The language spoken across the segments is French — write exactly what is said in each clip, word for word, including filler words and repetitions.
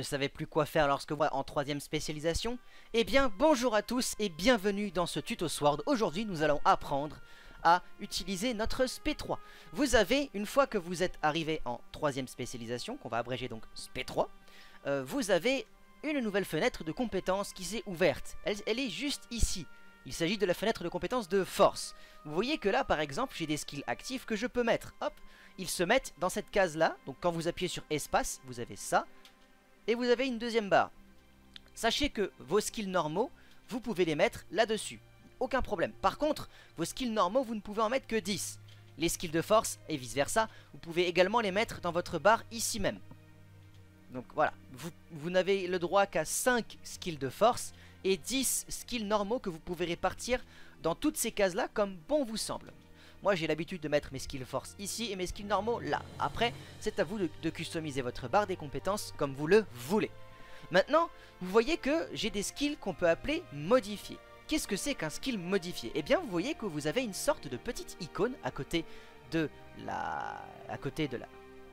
ne savez plus quoi faire lorsque vous êtes en troisième spécialisation? Eh bien bonjour à tous et bienvenue dans ce tuto Sword. Aujourd'hui nous allons apprendre à utiliser notre S P trois. Vous avez, une fois que vous êtes arrivé en troisième spécialisation, qu'on va abréger donc S P trois, euh, vous avez une nouvelle fenêtre de compétences qui s'est ouverte. Elle, elle est juste ici. Il s'agit de la fenêtre de compétences de force. Vous voyez que là par exemple j'ai des skills actifs que je peux mettre. Hop, ils se mettent dans cette case là. Donc quand vous appuyez sur espace, vous avez ça. Et vous avez une deuxième barre. Sachez que vos skills normaux, vous pouvez les mettre là-dessus. Aucun problème. Par contre, vos skills normaux, vous ne pouvez en mettre que dix. Les skills de force et vice versa, vous pouvez également les mettre dans votre barre ici même. Donc voilà, vous, vous n'avez le droit qu'à cinq skills de force et dix skills normaux que vous pouvez répartir dans toutes ces cases là comme bon vous semble. Moi j'ai l'habitude de mettre mes skills force ici et mes skills normaux là. Après c'est à vous de, de customiser votre barre des compétences comme vous le voulez. Maintenant vous voyez que j'ai des skills qu'on peut appeler modifiés. Qu'est-ce que c'est qu'un skill modifié? Eh bien vous voyez que vous avez une sorte de petite icône à côté de la, à côté de la,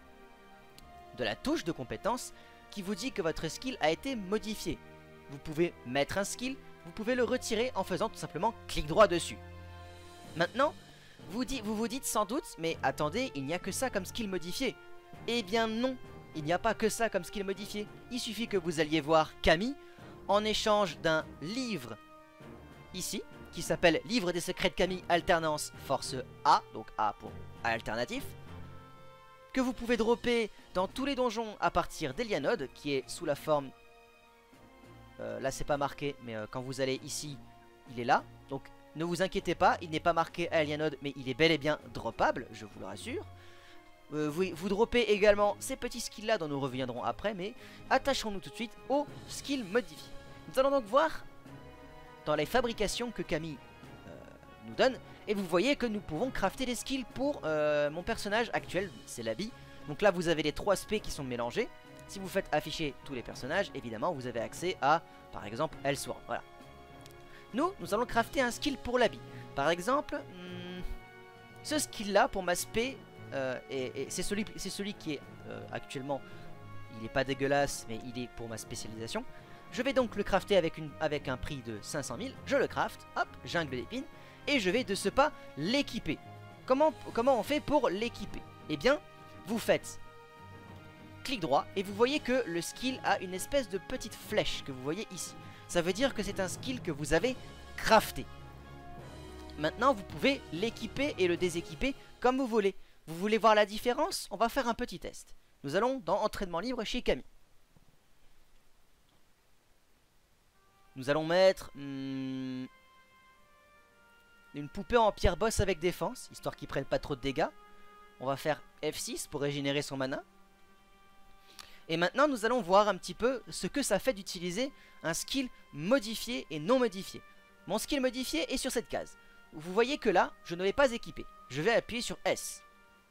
de la touche de compétence qui vous dit que votre skill a été modifié. Vous pouvez mettre un skill, vous pouvez le retirer en faisant tout simplement clic droit dessus. Maintenant, vous, dit, vous vous dites sans doute, mais attendez, il n'y a que ça comme skill modifié. Eh bien non, il n'y a pas que ça comme skill modifié. Il suffit que vous alliez voir Camille en échange d'un livre ici, qui s'appelle Livre des secrets de Camille Alternance Force A, donc A pour alternatif, que vous pouvez dropper dans tous les donjons à partir d'Elianode, qui est sous la forme... Euh, là c'est pas marqué, mais euh, quand vous allez ici, il est là. Donc ne vous inquiétez pas, il n'est pas marqué à Elianode, mais il est bel et bien droppable, je vous le rassure. Euh, vous, vous droppez également ces petits skills là dont nous reviendrons après, mais attachons-nous tout de suite aux skills modifiés. Nous allons donc voir dans les fabrications que Camille euh, nous donne, et vous voyez que nous pouvons crafter des skills pour euh, mon personnage actuel, c'est l'habit. Donc là vous avez les trois aspects qui sont mélangés. Si vous faites afficher tous les personnages, évidemment vous avez accès à, par exemple, Elsword. Voilà. Nous, nous allons crafter un skill pour l'habit. Par exemple, hmm, ce skill là pour m'aspect, euh, c'est celui, c'est celui qui est euh, actuellement, il n'est pas dégueulasse, mais il est pour ma spécialisation. Je vais donc le crafter avec, une, avec un prix de cinq cent mille. Je le craft, hop, jungle d'épines, et je vais de ce pas l'équiper. Comment, comment on fait pour l'équiper? Eh bien, vous faites clic droit et vous voyez que le skill a une espèce de petite flèche que vous voyez ici. Ça veut dire que c'est un skill que vous avez crafté. Maintenant vous pouvez l'équiper et le déséquiper comme vous voulez. Vous voulez voir la différence? On va faire un petit test. Nous allons dans entraînement libre chez Camille. Nous allons mettre hmm, une poupée en pierre boss avec défense, histoire qu'ils prennent pas trop de dégâts. On va faire F six pour régénérer son mana. Et maintenant nous allons voir un petit peu ce que ça fait d'utiliser un skill modifié et non modifié. Mon skill modifié est sur cette case. Vous voyez que là, je ne l'ai pas équipé. Je vais appuyer sur S.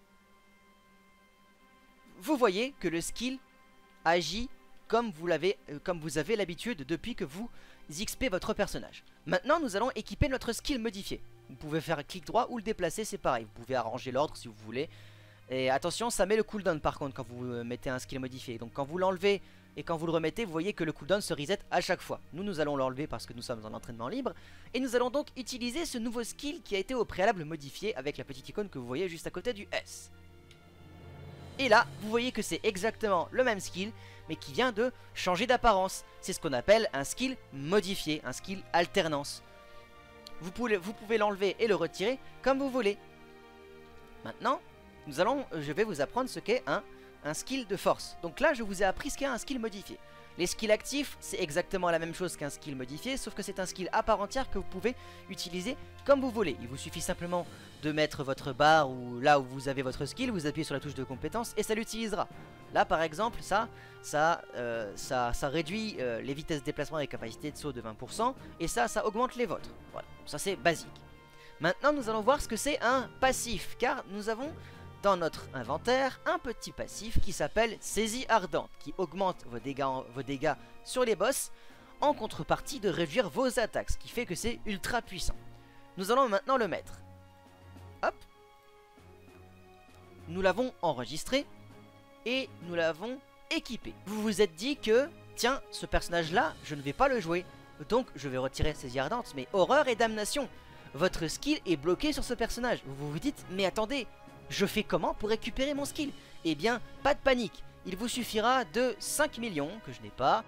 Vous voyez que le skill agit comme vous l'avez, euh, comme vous avez l'habitude depuis que vous X P votre personnage. Maintenant nous allons équiper notre skill modifié. Vous pouvez faire clic droit ou le déplacer, c'est pareil. Vous pouvez arranger l'ordre si vous voulez. Et attention, ça met le cooldown par contre quand vous mettez un skill modifié. Donc quand vous l'enlevez et quand vous le remettez, vous voyez que le cooldown se reset à chaque fois. Nous, nous allons l'enlever parce que nous sommes en entraînement libre. Et nous allons donc utiliser ce nouveau skill qui a été au préalable modifié avec la petite icône que vous voyez juste à côté du S. Et là, vous voyez que c'est exactement le même skill, mais qui vient de changer d'apparence. C'est ce qu'on appelle un skill modifié, un skill alternance. Vous pouvez, vous pouvez l'enlever et le retirer comme vous voulez. Maintenant... Nous allons, je vais vous apprendre ce qu'est un, un skill de force. Donc là, je vous ai appris ce qu'est un skill modifié. Les skills actifs, c'est exactement la même chose qu'un skill modifié, sauf que c'est un skill à part entière que vous pouvez utiliser comme vous voulez. Il vous suffit simplement de mettre votre barre ou là où vous avez votre skill, vous appuyez sur la touche de compétence et ça l'utilisera. Là, par exemple, ça, ça, euh, ça, ça réduit euh, les vitesses de déplacement et capacités de saut de vingt pour cent et ça, ça augmente les vôtres. Voilà, ça c'est basique. Maintenant, nous allons voir ce que c'est un passif, car nous avons... dans notre inventaire, un petit passif qui s'appelle Saisie Ardente, qui augmente vos dégâts, en, vos dégâts sur les boss, en contrepartie de réduire vos attaques, ce qui fait que c'est ultra puissant. Nous allons maintenant le mettre. Hop. Nous l'avons enregistré, et nous l'avons équipé. Vous vous êtes dit que, tiens, ce personnage-là, je ne vais pas le jouer. Donc, je vais retirer Saisie Ardente. Mais horreur et damnation, votre skill est bloqué sur ce personnage. Vous vous dites, mais attendez, je fais comment pour récupérer mon skill? Eh bien, pas de panique. Il vous suffira de cinq millions, que je n'ai pas.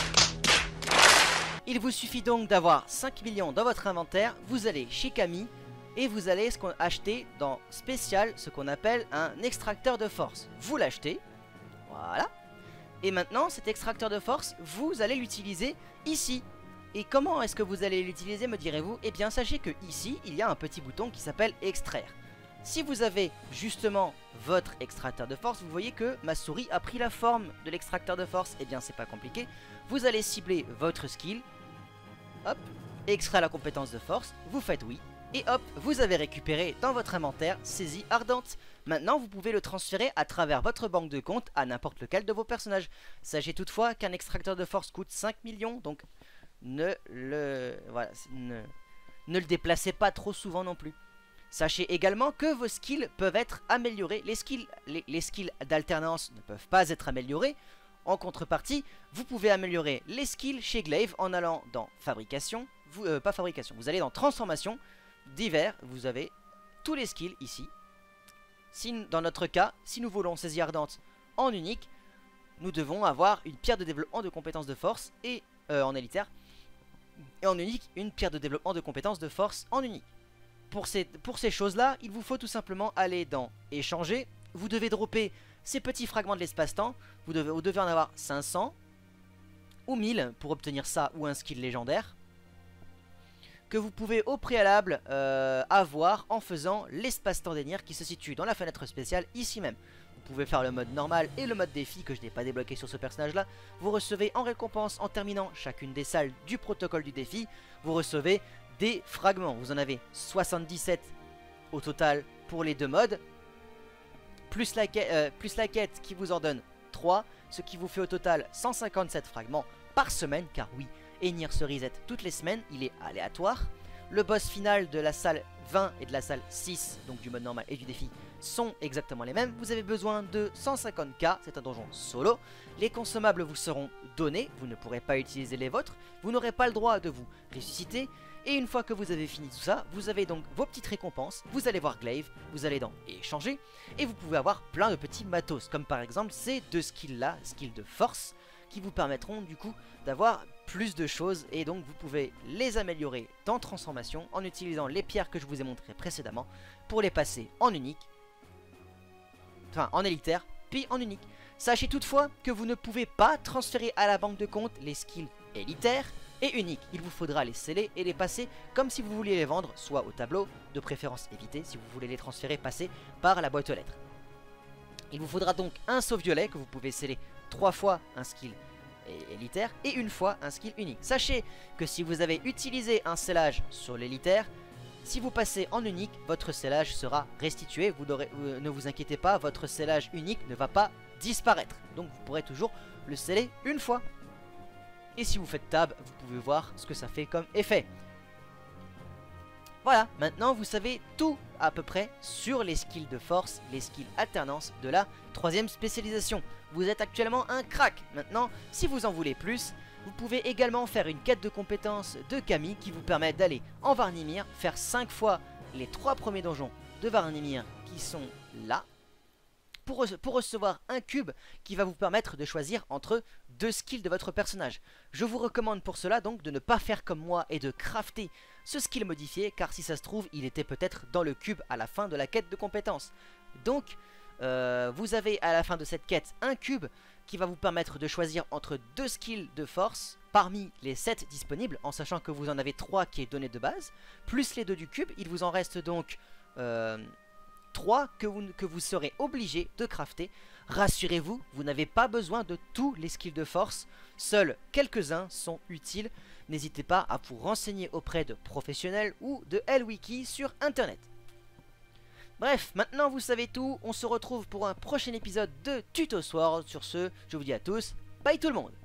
Il vous suffit donc d'avoir cinq millions dans votre inventaire. Vous allez chez Camille et vous allez ce qu'on acheter dans spécial ce qu'on appelle un extracteur de force. Vous l'achetez, voilà. Et maintenant, cet extracteur de force, vous allez l'utiliser ici. Et comment est-ce que vous allez l'utiliser, me direz-vous? Eh bien, sachez que ici, il y a un petit bouton qui s'appelle extraire. Si vous avez justement votre extracteur de force, vous voyez que ma souris a pris la forme de l'extracteur de force. Eh bien, c'est pas compliqué. Vous allez cibler votre skill, hop, extraire la compétence de force, vous faites oui, et hop, vous avez récupéré dans votre inventaire Saisie Ardente. Maintenant, vous pouvez le transférer à travers votre banque de compte à n'importe lequel de vos personnages. Sachez toutefois qu'un extracteur de force coûte cinq millions, donc ne le, voilà, ne, ne le déplacez pas trop souvent non plus. Sachez également que vos skills peuvent être améliorés. Les skills, les, les skills d'alternance ne peuvent pas être améliorés. En contrepartie, vous pouvez améliorer les skills chez Glaive en allant dans fabrication, vous, euh, pas fabrication, vous allez dans transformation, divers, vous avez tous les skills ici. Si, dans notre cas, si nous voulons Saisie Ardente en unique, nous devons avoir une pierre de développement de compétences de force et euh, en élitaire, et en unique, une pierre de développement de compétences de force en unique. Pour ces, pour ces choses-là, il vous faut tout simplement aller dans échanger. Vous devez dropper ces petits fragments de l'espace-temps. Vous devez, vous devez en avoir cinq cents ou mille pour obtenir ça ou un skill légendaire. Que vous pouvez au préalable euh, avoir en faisant l'espace-temps d'Enir qui se situe dans la fenêtre spéciale ici même. Vous pouvez faire le mode normal et le mode défi que je n'ai pas débloqué sur ce personnage-là. Vous recevez en récompense en terminant chacune des salles du protocole du défi. Vous recevez des fragments, vous en avez soixante-dix-sept au total pour les deux modes, plus la, quête, euh, plus la quête qui vous en donne trois, ce qui vous fait au total cent cinquante-sept fragments par semaine, car oui, Enir se reset toutes les semaines, il est aléatoire. Le boss final de la salle vingt et de la salle six, donc du mode normal et du défi, sont exactement les mêmes. Vous avez besoin de cent cinquante K, c'est un donjon solo. Les consommables vous seront donnés, vous ne pourrez pas utiliser les vôtres, vous n'aurez pas le droit de vous ressusciter. Et une fois que vous avez fini tout ça, vous avez donc vos petites récompenses, vous allez voir Glaive, vous allez dans échanger, et vous pouvez avoir plein de petits matos, comme par exemple ces deux skills là, skills de force, qui vous permettront du coup d'avoir plus de choses, et donc vous pouvez les améliorer dans transformation en utilisant les pierres que je vous ai montrées précédemment, pour les passer en unique, enfin en élitaire, puis en unique. Sachez toutefois que vous ne pouvez pas transférer à la banque de compte les skills élitaires et unique. Il vous faudra les sceller et les passer comme si vous vouliez les vendre, soit au tableau, de préférence éviter si vous voulez les transférer, passer par la boîte aux lettres. Il vous faudra donc un saut violet que vous pouvez sceller trois fois un skill élitaire et une fois un skill unique. Sachez que si vous avez utilisé un scellage sur l'élitaire, si vous passez en unique, votre scellage sera restitué. Vous aurez, euh, ne vous inquiétez pas, votre scellage unique ne va pas disparaître. Donc vous pourrez toujours le sceller une fois. Et si vous faites tab, vous pouvez voir ce que ça fait comme effet. Voilà, maintenant vous savez tout à peu près sur les skills de force, les skills alternance de la troisième spécialisation. Vous êtes actuellement un crack. Maintenant, si vous en voulez plus, vous pouvez également faire une quête de compétences de Camille qui vous permet d'aller en Varnimir, faire cinq fois les trois premiers donjons de Varnimir qui sont là, Pour, rece pour recevoir un cube qui va vous permettre de choisir entre deux skills de votre personnage. Je vous recommande pour cela donc de ne pas faire comme moi et de crafter ce skill modifié, car si ça se trouve il était peut-être dans le cube à la fin de la quête de compétences. Donc euh, vous avez à la fin de cette quête un cube qui va vous permettre de choisir entre deux skills de force parmi les sept disponibles, en sachant que vous en avez trois qui est donné de base, plus les deux du cube. Il vous en reste donc euh, trois que vous, que vous serez obligé de crafter. Rassurez-vous, vous n'avez pas besoin de tous les skills de force, seuls quelques-uns sont utiles. N'hésitez pas à vous renseigner auprès de professionnels ou de L-Wiki sur internet. Bref, maintenant vous savez tout, on se retrouve pour un prochain épisode de Tuto Sword. Sur ce, je vous dis à tous, bye tout le monde.